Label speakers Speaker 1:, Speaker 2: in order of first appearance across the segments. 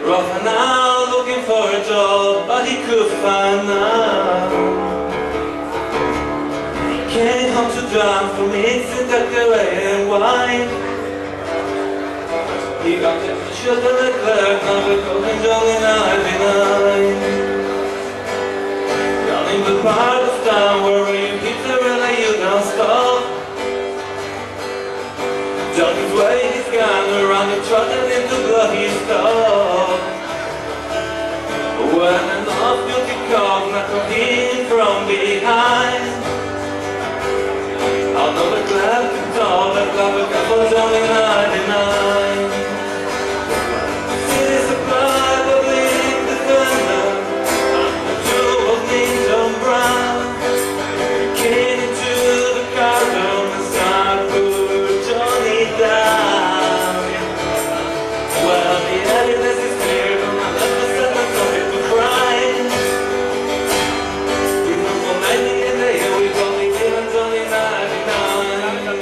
Speaker 1: Rough and out looking for a job, but he could find none. He came home to drown for mixing away and wine. He got the shot of the clerk, now we're calling Johnny 99. Down in the part of town where you keep the relay, you don't stop. Johnny's waving his gun around the truck and into bloody stop. When an off-duty cop knocked him from behind, I'll know the glad to tell that love a couple Johnny 99. City's a public defender, the two of Ninja Brown came into the car room and started to put Johnny down. Well, the evidence is clear, but my left was set on something to crime. We know for 90 a day, we've only given Johnny 99.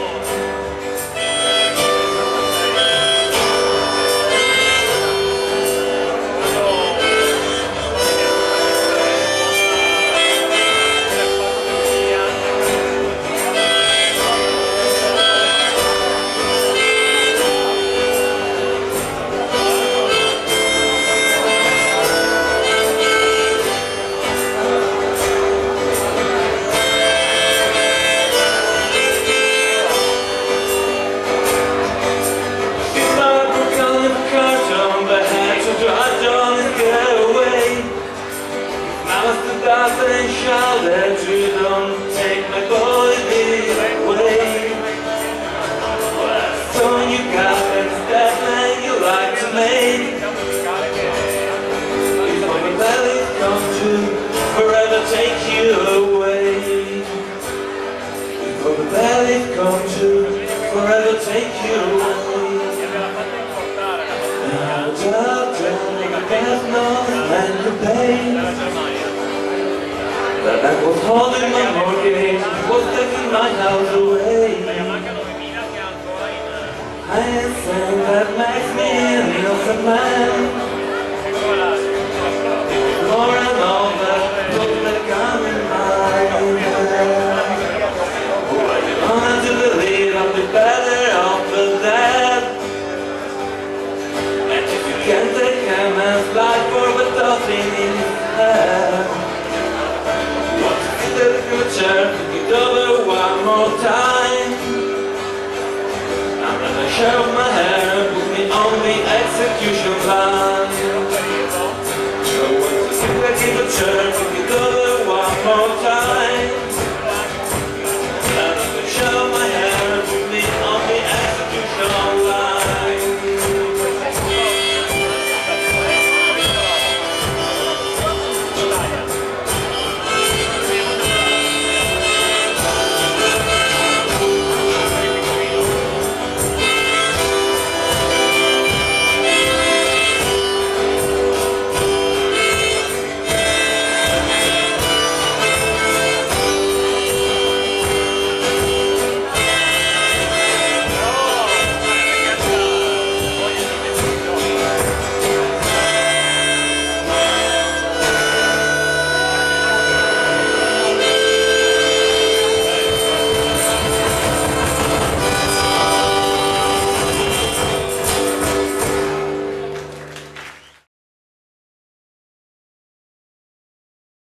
Speaker 1: And shouted, you don't take my boy away. So you got that man you like to make. Before the belly come to forever take you away. Before the belly come to forever take you away. Now there's no man to pay. That man was holding my mortgage, was taking my house away. I ain't saying that makes me an innocent man. More and all that put the gun in my hand. Oh, I wanted to believe I'll be better off for that. And if you can't take a man's life for the nothing in his hand, the future, it over one more time. I'm gonna shave my hair and put me on the execution line. So what's the secret in the church?